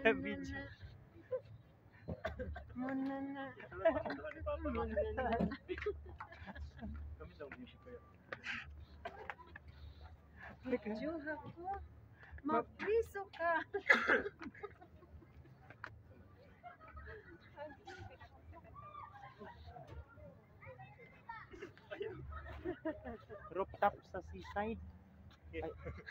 Video. Munana. Kami daw music kayo. Video ako. Mapriso ka. Rooftop sa seaside. Ay.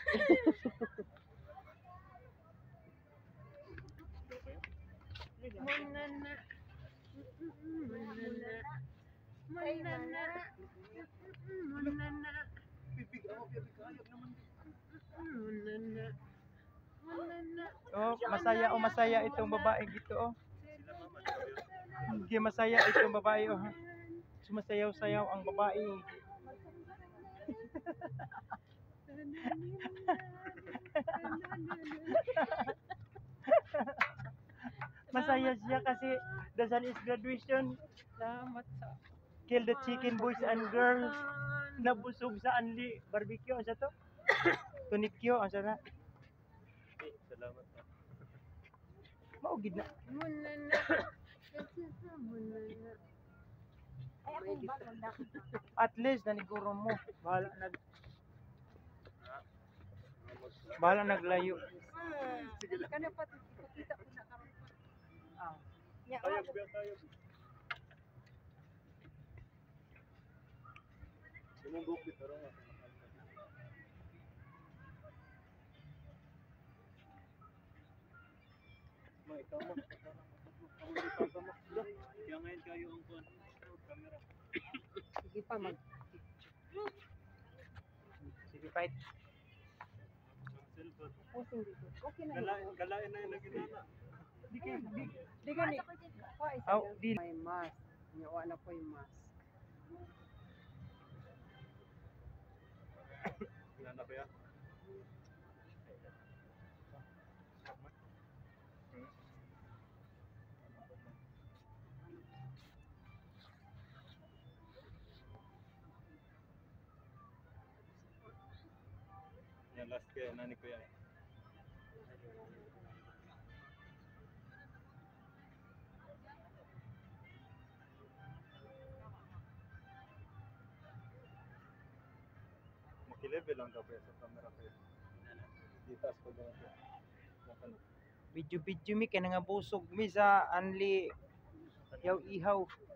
Munana. Munana. Munana. Munana. Bibig ako, bibig ayok naman. Munana. Munana. Oh, masaya itong babae gito oh. Sila mama. Hindi masaya itong babae oh. Sumasayaw-sayaw ang babae. Masaya siya kasi the son is graduation. Salamat sa Kill the chicken boys and girls. Nabusog sa Anli barbecue. Ano sa to? Tunikyo. Ano sa na? Salamat. Maugid na. Munana. Munana. Ay, ako ba? At least naniguro mo. Bahala naglayo. Sige lang. Kano pa kita ko na karon. Ah. Tayog, biya tayog. Sumumbok dito rin. Ma, ikaw mo. Kaya ngayon kayo ang camera. Sige pa mag. Sige, fight. Cellphone. Posing dito. Okay na. Galain na yung naginana. Di gani. Ko isa Oh, yan. di. May mask. Nya wala ko yung mask. Ginana ba yan? Yan last kaya nani ko yan. Makilevel lang daw sa camera ko. Ditas ko lang ito. Video mi kaya nga busog mi sa Anli. Yaw ihaw.